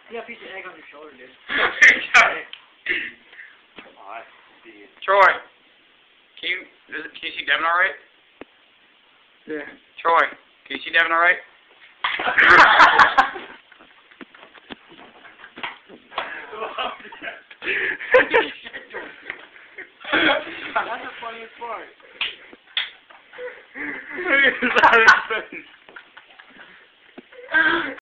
You got a piece of egg on your shoulder, dude. Troy, can you see Devin all right? Yeah. Troy, can you see Devin all right? That's the funniest part.